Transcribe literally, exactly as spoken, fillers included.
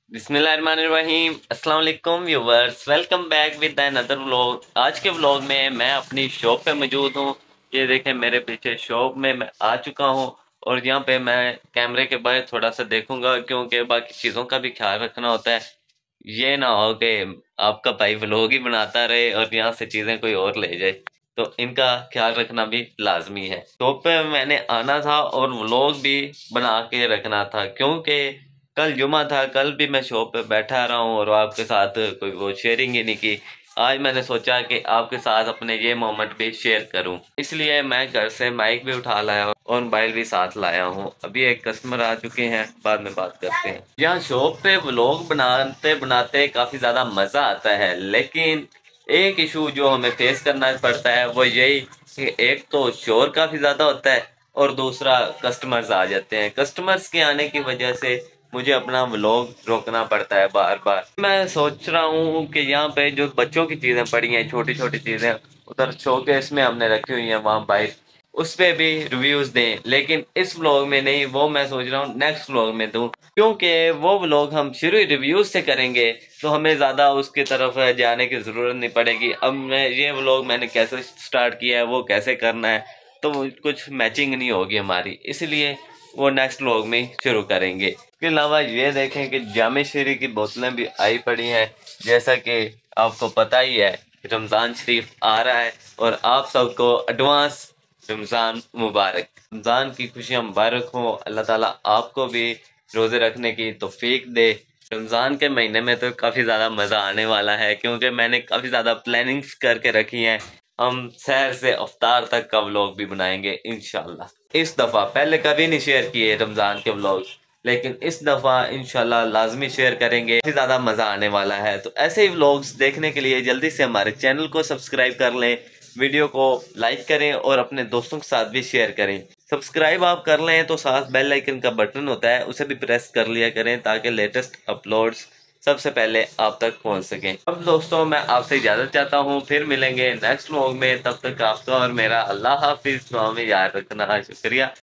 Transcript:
बिस्मिल्लाहिर्रहमानिर्रहीम अस्सलाम वालेकुम viewers, welcome back with another vlog. आज के व्लॉग में मैं अपनी शॉप पे मौजूद हूँ। ये देखें मेरे पीछे शॉप में मैं आ चुका हूँ और यहाँ पे मैं कैमरे के बाहर थोड़ा सा देखूंगा क्योंकि बाकी चीज़ों का भी ख्याल रखना होता है। ये ना हो कि आपका भाई व्लॉग ही बनाता रहे और यहाँ से चीज़ें कोई और ले जाए, तो इनका ख्याल रखना भी लाजमी है। शॉप पे मैंने आना था और व्लॉग भी बना के रखना था क्योंकि कल जुमा था। कल भी मैं शॉप पे बैठा रहा हूँ और आपके साथ कोई वो शेयरिंग ही नहीं की। आज मैंने सोचा कि आपके साथ अपने ये मोमेंट भी शेयर करूं, इसलिए मैं घर से माइक भी उठा लाया और मोबाइल भी साथ लाया हूँ। अभी एक कस्टमर आ चुके हैं, बाद में बात करते हैं। यहाँ शॉप पे व्लॉग बनाते बनाते काफ़ी ज़्यादा मज़ा आता है, लेकिन एक इशू जो हमें फेस करना पड़ता है वो यही कि एक तो शोर काफ़ी ज़्यादा होता है और दूसरा कस्टमर्स आ जाते हैं। कस्टमर्स के आने की वजह से मुझे अपना व्लॉग रोकना पड़ता है बार बार। मैं सोच रहा हूँ कि यहाँ पे जो बच्चों की चीज़ें पड़ी हैं, छोटी छोटी चीज़ें उधर शोकेस में हमने रखी हुई हैं वहाँ बाहर, उस पे भी रिव्यूज़ दें, लेकिन इस व्लॉग में नहीं। वो मैं सोच रहा हूँ नेक्स्ट व्लॉग में दूँ, क्योंकि वो व्लॉग हम शुरू रिव्यूज़ से करेंगे तो हमें ज़्यादा उसकी तरफ जाने की ज़रूरत नहीं पड़ेगी। अब मैं ये व्लॉग मैंने कैसे स्टार्ट किया है, वो कैसे करना है, तो कुछ मैचिंग नहीं होगी हमारी, इसलिए वो नेक्स्ट व्लॉग में शुरू करेंगे। इसके अलावा ये देखें कि जामे शीरी की बोतलें भी आई पड़ी हैं। जैसा कि आपको पता ही है, रमज़ान शरीफ आ रहा है और आप सबको एडवांस रमज़ान मुबारक। रमज़ान की खुशियाँ मुबारक हो। अल्लाह ताला आपको भी रोज़े रखने की तौफीक दे। रमज़ान के महीने में तो काफ़ी ज़्यादा मज़ा आने वाला है क्योंकि मैंने काफ़ी ज़्यादा प्लानिंग्स करके रखी हैं। हम सहर से अफ्तार तक का व्लॉग भी बनाएंगे इंशाल्लाह। इस दफ़ा पहले कभी नहीं शेयर किए रमज़ान के व्लॉग, लेकिन इस दफ़ा इंशाल्लाह लाजमी शेयर करेंगे। काफ़ी ज़्यादा मज़ा आने वाला है। तो ऐसे ही व्लॉग्स देखने के लिए जल्दी से हमारे चैनल को सब्सक्राइब कर लें, वीडियो को लाइक करें और अपने दोस्तों के साथ भी शेयर करें। सब्सक्राइब आप कर लें तो साथ बेल आइकन का बटन होता है, उसे भी प्रेस कर लिया करें ताकि लेटेस्ट अपलोड्स सबसे पहले आप तक पहुंच सकें। अब दोस्तों मैं आपसे इजाज़त चाहता हूं, फिर मिलेंगे नेक्स्ट व्लॉग में। तब तक आपका और मेरा अल्लाह हाफिज़, दुआ में याद रखना। शुक्रिया।